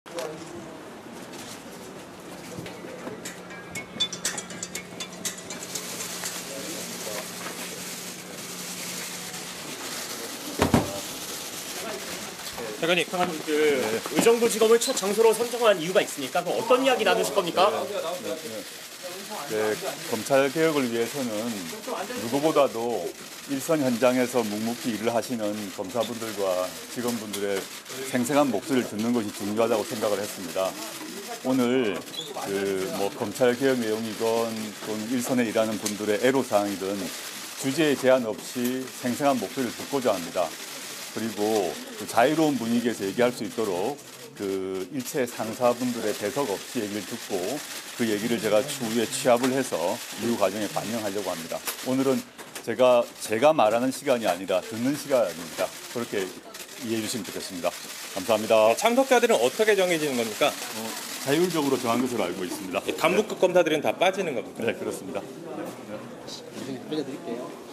장관님, 의정부지검을 첫 장소로 선정한 이유가 있으니까 그럼 어떤 이야기 나누실 겁니까? 네, 검찰 개혁을 위해서는 누구보다도 일선 현장에서 묵묵히 일을 하시는 검사분들과 직원분들의 생생한 목소리를 듣는 것이 중요하다고 생각을 했습니다. 오늘 검찰 개혁 내용이건 또는 일선에 일하는 분들의 애로사항이든 주제에 제한 없이 생생한 목소리를 듣고자 합니다. 그리고 자유로운 분위기에서 얘기할 수 있도록 일체 상사분들의 배석 없이 얘기를 듣고 그 얘기를 제가 추후에 취합을 해서 이후 과정에 반영하려고 합니다. 오늘은 제가 말하는 시간이 아니라 듣는 시간입니다. 그렇게 이해해 주시면 좋겠습니다. 감사합니다. 네, 참석자들은 어떻게 정해지는 겁니까? 자율적으로 정한 것으로 알고 있습니다. 간부급 검사들은 다 빠지는 겁니까? 네, 그렇습니다. 빌려드릴게요.